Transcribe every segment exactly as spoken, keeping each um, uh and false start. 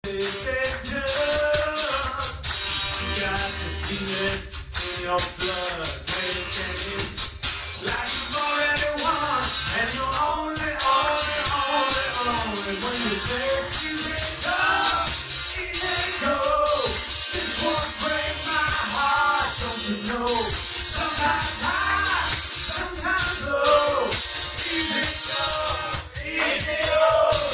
It's been done. You got to feel it in your blood, baby. Like you've already won, and you're only, only, only, only when you say easy go, easy go. This won't break my heart, don't you know? Sometimes high, sometimes low. Easy go, easy go.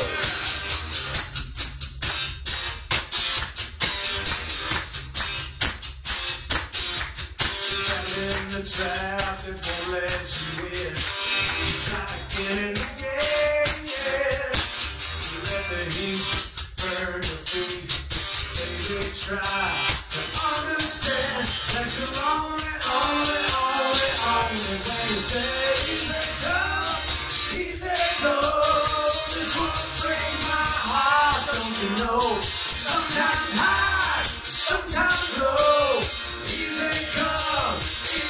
In the trap that won't let you in. You try to get in the game, yeah. You let the heat burn your feet. Baby, try to understand that you're only, only, only, only when you say easy go, easy go. This won't break my heart, don't you know? Sometimes high, sometimes low. Easy come.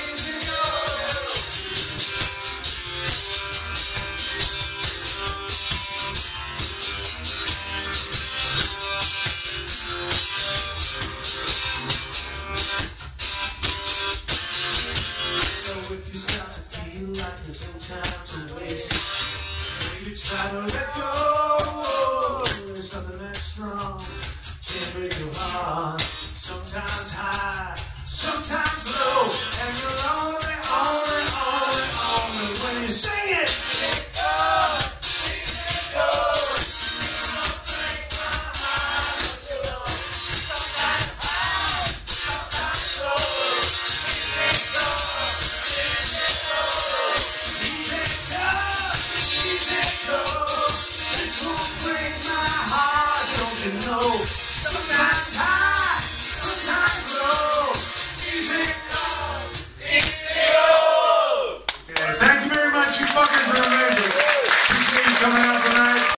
If you start to feel like there's no time to waste, maybe try to let go. There's nothing that strong can't break your heart. Sometimes high, sometimes low, and you're only, only, only, only when you sing it.